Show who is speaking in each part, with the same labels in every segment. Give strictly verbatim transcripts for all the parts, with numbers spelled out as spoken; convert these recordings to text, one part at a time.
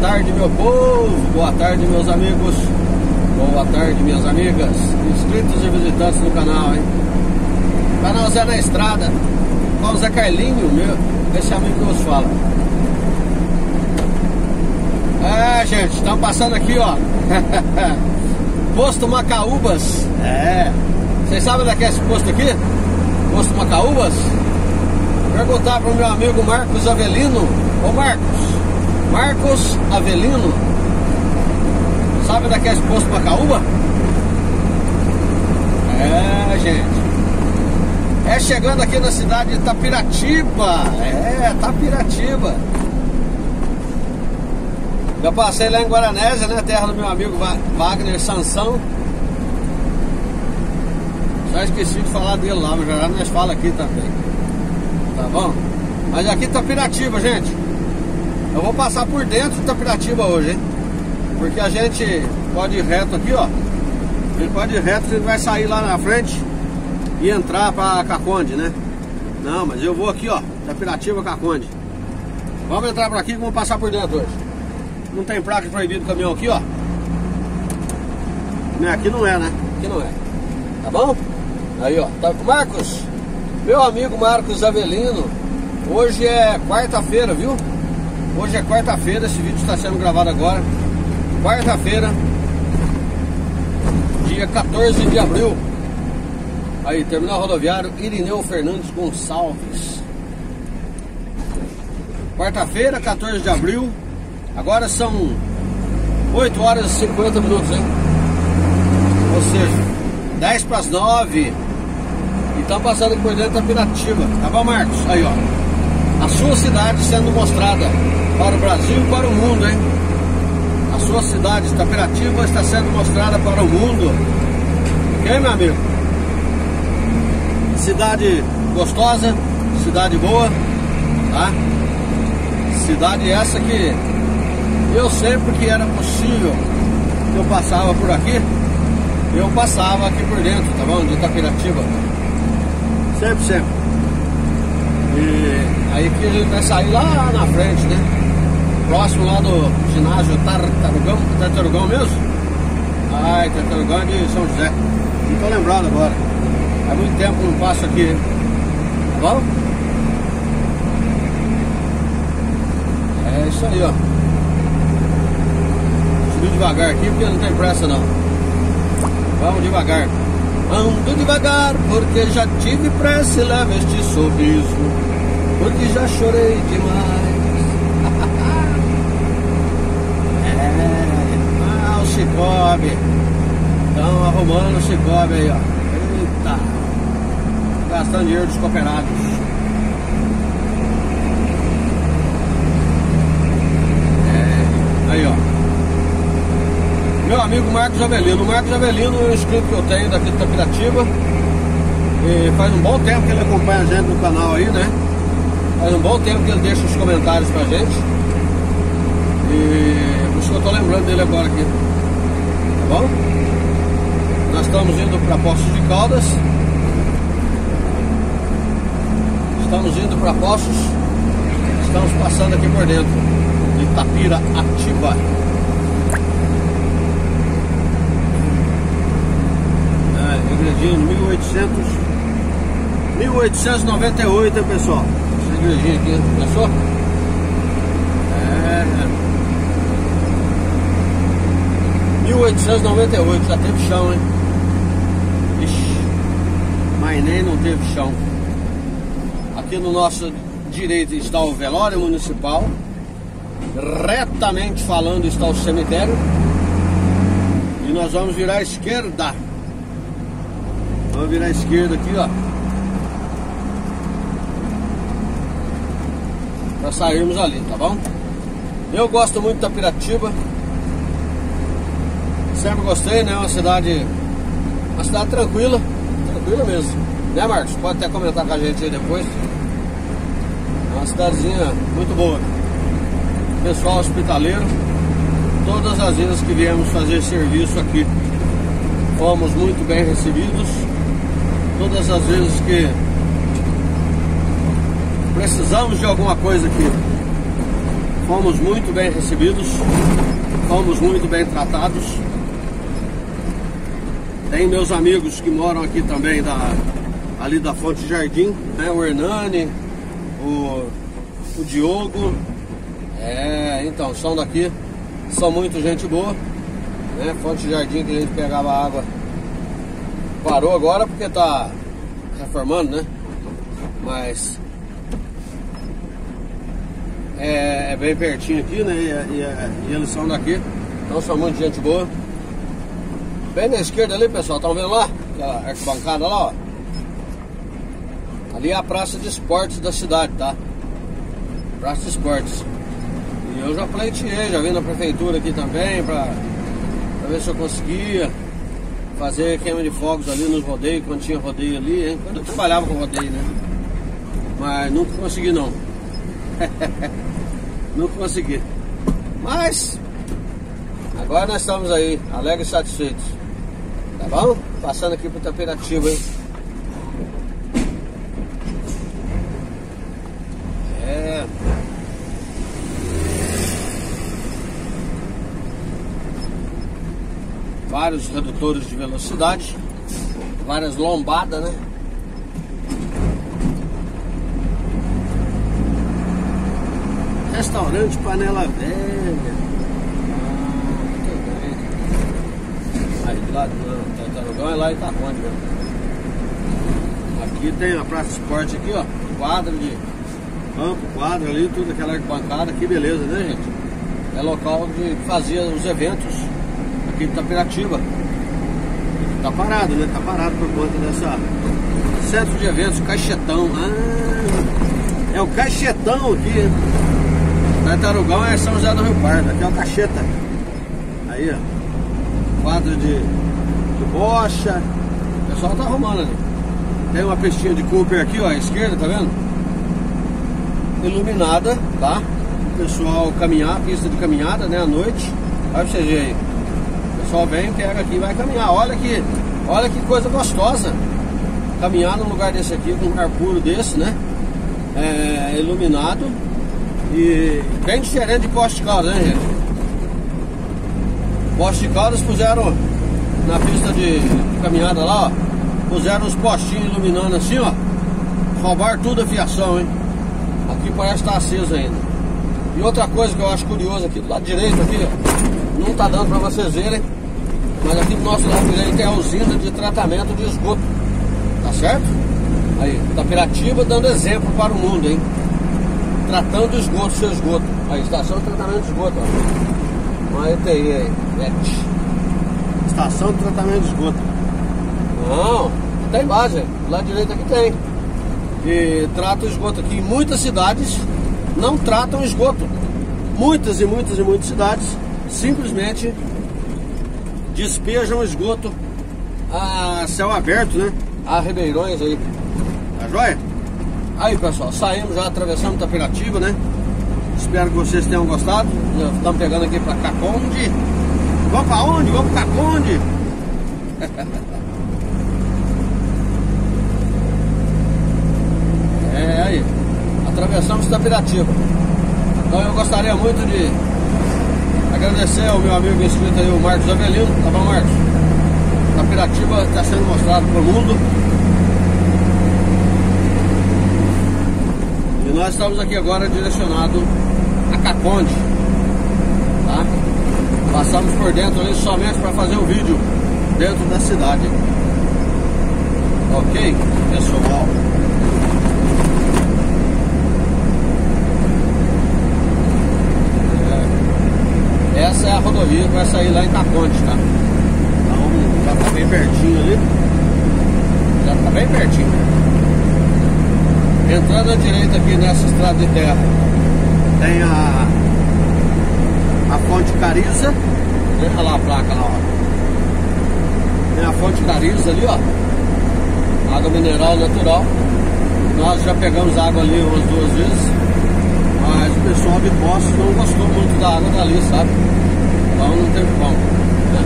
Speaker 1: tarde, meu povo, boa tarde, meus amigos, boa tarde, minhas amigas, inscritos e visitantes do canal, hein? Canal Zé na Estrada, com o Zé Carlinho, meu, esse amigo que nos fala. É, gente, estamos passando aqui, ó. Posto Macaúbas. É. Vocês sabem onde é esse posto aqui? Posto Macaúbas. Perguntar para o meu amigo Marcos Avelino. Ô Marcos, Marcos Avelino, sabe onde é esse posto Macaúba? É, gente. É chegando aqui na cidade de Itapiratiba. É, Itapiratiba. Eu passei lá em Guaranésia, né? Terra do meu amigo Wagner Sansão. Já esqueci de falar dele lá, mas já nós falamos aqui também. Tá bom? Mas aqui Itapiratiba, gente. Eu vou passar por dentro de Itapiratiba hoje, hein? Porque a gente pode ir reto aqui, ó. A gente pode ir reto, a gente vai sair lá na frente e entrar pra Caconde, né? Não, mas eu vou aqui, ó. Itapiratiba, Caconde. Vamos entrar por aqui que vamos passar por dentro hoje. Não tem placa de proibido do caminhão aqui, ó. Não, aqui não é, né? Aqui não é. Tá bom? Aí, ó. Tá com o Marcos. Meu amigo Marcos Avelino. Hoje é quarta-feira, viu? Hoje é quarta-feira. Esse vídeo está sendo gravado agora. Quarta-feira. Dia quatorze de abril. Aí, terminal rodoviário Irineu Fernandes Gonçalves. Quarta-feira, quatorze de abril. Agora são oito horas e cinquenta minutos, hein? Ou seja, dez para as nove. E estão passando aqui por dentro da Itapiratiba. Tá bom, Marcos? Aí, ó. A sua cidade sendo mostrada para o Brasil e para o mundo, hein? A sua cidade, Itapiratiba, está sendo mostrada para o mundo. Ok, meu amigo? Cidade gostosa, cidade boa, tá? Cidade essa que eu sempre que era possível que eu passava por aqui, eu passava aqui por dentro, tá bom? De Itapiratiba. Sempre, sempre. E aí que a gente vai sair lá na frente, né? Próximo lá do ginásio Tartarugão, Tartarugão mesmo? Ai, Tartarugão é de São José. Não tô lembrado agora. Há muito tempo que não passo aqui, hein? Tá bom? É isso aí, ó. Subir devagar aqui porque não tem pressa não. Vamos devagar. Ando devagar porque já tive pressa e leva este sorriso, porque já chorei demais. É. Ah, o Cicobi. Estão arrumando o Cicobi aí, ó. Eita. Gastando dinheiro dos cooperados. É. Aí, ó. Meu amigo Marcos Avelino. O Marcos Avelino é um inscrito que eu tenho daqui de Itapiratiba. E faz um bom tempo que ele acompanha a gente no canal aí, né? Faz um bom tempo que ele deixa os comentários pra gente. E por isso que eu tô lembrando dele agora aqui. Tá bom? Nós estamos indo para Poços de Caldas. Estamos indo para Poços. Estamos passando aqui por dentro de Itapiratiba. Igrejinha mil oitocentos e noventa e oito, hein, pessoal? Essa igrejinha aqui, pensou? É. mil oitocentos e noventa e oito, já teve chão, hein? Ixi, mas nem não teve chão. Aqui no nosso direito está o velório municipal. Retamente falando está o cemitério. E nós vamos virar à esquerda. Vamos virar à esquerda aqui, ó. Pra sairmos ali, tá bom? Eu gosto muito da Itapiratiba. Sempre gostei, né? Uma cidade. Uma cidade tranquila. Tranquila mesmo. Né, Marcos? Pode até comentar com a gente aí depois. É uma cidadezinha muito boa. Pessoal hospitaleiro. Todas as vezes que viemos fazer serviço aqui, fomos muito bem recebidos. Todas as vezes que precisamos de alguma coisa aqui, Fomos muito bem recebidos, fomos muito bem tratados. Tem meus amigos que moram aqui também, da, ali da Fonte Jardim, né? O Hernani, o, o Diogo. É, então, são daqui, são muito gente boa, né? Fonte Jardim, que a gente pegava água, parou agora porque tá reformando, né? Mas é, é bem pertinho aqui, né? E, e, e eles são daqui, então são muito gente boa. Bem na esquerda ali, pessoal, estão vendo lá? Aquela arquibancada lá, ó. Ali é a praça de esportes da cidade, tá? Praça de esportes. E eu já pleiteei, já vim na prefeitura aqui também pra, pra ver se eu conseguia fazer queima de fogos ali nos rodeios, quando tinha rodeio ali, hein? Quando eu trabalhava com rodeio, né? Mas nunca consegui, não. Nunca consegui. Mas agora nós estamos aí, alegres e satisfeitos. Tá bom? Passando aqui pro Taperatiba, hein? É. Vários redutores de velocidade, várias lombadas, né? Restaurante Panela Velha. Aí do lado do Tartarugão é lá em Itaconde mesmo. Aqui tem a praça de esporte aqui, ó. Quadra de campo, quadra ali, tudo aquela arquibancada. Que beleza, né, gente? É local de fazer os eventos aqui de Itapiratiba. Tá parado, né? Tá parado por conta dessa centro de eventos, Caixetão. Ah, é o Caixetão aqui. Tartarugão é São José do Rio Pardo. Aqui é o Cacheta. Aí, ó. Quadra de, de bocha. O pessoal tá arrumando ali. Tem uma pistinha de Cooper aqui, ó, à esquerda, tá vendo? Iluminada, tá? O pessoal caminhar, pista de caminhada, né, à noite. Olha pra você ver aí. O pessoal vem, pega aqui e vai caminhar. Olha que, olha que coisa gostosa. Caminhar num lugar desse aqui, com um ar puro desse, né? É, iluminado. E bem diferente de Poste de Caldas, né, gente? Poste de Caldas puseram na pista de caminhada lá, ó. Puseram os postinhos iluminando assim, ó. Roubaram tudo a fiação, hein? Aqui parece estar aceso ainda. E outra coisa que eu acho curioso aqui do lado direito aqui, ó. Não tá dando pra vocês verem, mas aqui do nosso lado direito é a usina de tratamento de esgoto. Tá certo? Aí, Itapiratiba dando exemplo para o mundo, hein? Tratando o esgoto, seu esgoto. Aí, estação de tratamento de esgoto, ó. Uma E T I aí, net. Estação de tratamento de esgoto. Não, tem base, do lado direito aqui tem. E trata o esgoto aqui. Em muitas cidades não tratam esgoto. Muitas e muitas e muitas cidades simplesmente despejam esgoto a céu aberto, né? A ribeirões aí. Tá joia? Aí, pessoal, saímos já, atravessamos Itapiratiba, né? Espero que vocês tenham gostado. Estamos pegando aqui pra Caconde. Vamos pra onde? Vamos pra Caconde. É, aí. Atravessamos Itapiratiba. Então eu gostaria muito de agradecer ao meu amigo inscrito aí, o Marcos Avelino. Tá bom, Marcos? Itapiratiba está sendo mostrado para o mundo. E nós estamos aqui agora direcionado a Caconde, tá? Passamos por dentro ali somente para fazer o vídeo dentro da cidade. Ok, pessoal? É. Essa é a rodovia que vai sair lá em Caconde, tá? Então já tá bem pertinho ali. Já tá bem pertinho. Entrando à direita aqui nessa estrada de terra, tem a a Fonte Cariza. Olha lá a placa lá, ó. Tem a Fonte Cariza ali, ó. Água mineral natural. Nós já pegamos água ali umas duas vezes, mas o pessoal de Poços não gostou muito da água dali, sabe? Então não teve como, né?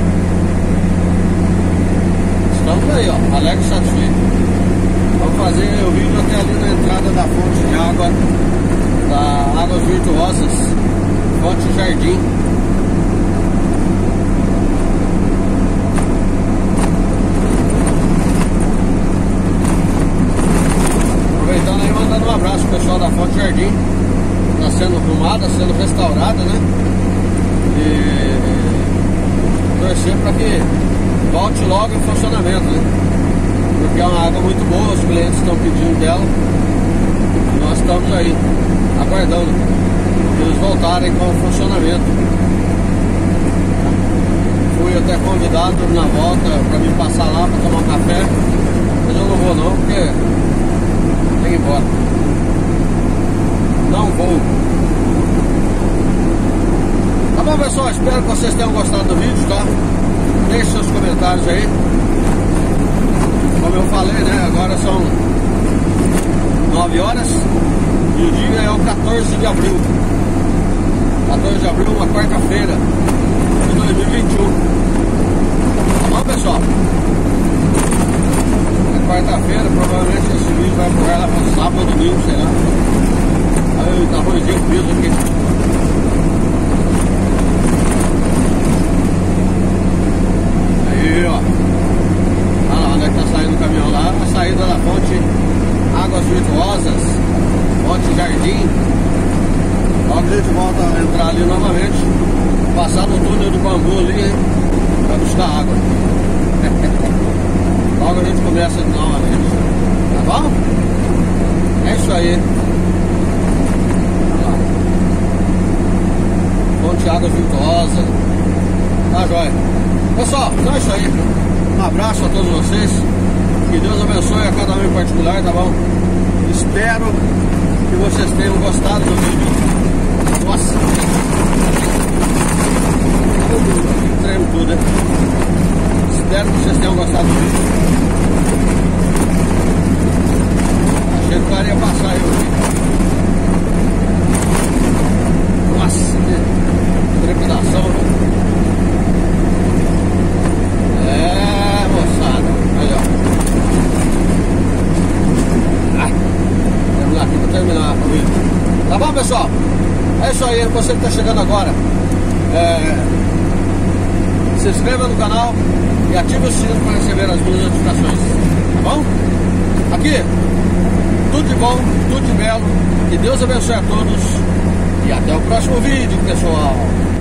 Speaker 1: Estamos aí, ó, alegre e satisfeito. Vamos fazer o vídeo até ali na entrada da fonte de água da Águas Virtuosas, Fonte Jardim. Aproveitando aí, mandando um abraço pro pessoal da Fonte Jardim. Está sendo arrumada, sendo restaurada, né? E torcer para que volte logo em funcionamento, né? Porque é uma água muito boa, os clientes estão pedindo dela. E nós estamos aí, aguardando que eles voltarem com o funcionamento. Fui até convidado na volta para me passar lá para tomar um café, mas eu não vou não, porque tem que ir embora. Não vou. Tá bom, pessoal? Espero que vocês tenham gostado do vídeo, tá? Deixe seus comentários aí. Como eu falei, né? Agora são nove horas e o dia é o quatorze de abril. quatorze de abril, uma quarta-feira de dois mil e vinte e um. Tá bom, pessoal? É quarta-feira, provavelmente esse vídeo vai pro ar lá para sábado ou domingo, sei lá. Aí tá arrozinho com piso aqui. Aí, ó. Olha lá onde é que tá saindo o caminhão lá. A saída da fonte Águas Virtuosas, Fonte Jardim. Logo a gente volta a entrar ali novamente. Passar no túnel do bambu ali, hein, pra buscar água. Logo a gente começa novamente. Tá bom? É isso aí. Fonte Águas Virtuosas. Tá jóia. Pessoal, então é isso aí. Um abraço a todos vocês. Que Deus abençoe a cada um em particular, tá bom? Espero que vocês tenham gostado do vídeo. Nossa! Tremo tudo, né? Espero que vocês tenham gostado do vídeo. Achei que o cara ia passar aí hoje. Nossa, que trepidação, né? É, moçada. Aí, ó. Ah, terminar aqui pra terminar o vídeo. Tá bom, pessoal? É isso aí. Você que tá chegando agora, é, se inscreva no canal e ative o sino para receber as minhas notificações. Tá bom? Aqui, tudo de bom, tudo de belo. Que Deus abençoe a todos. E até o próximo vídeo, pessoal.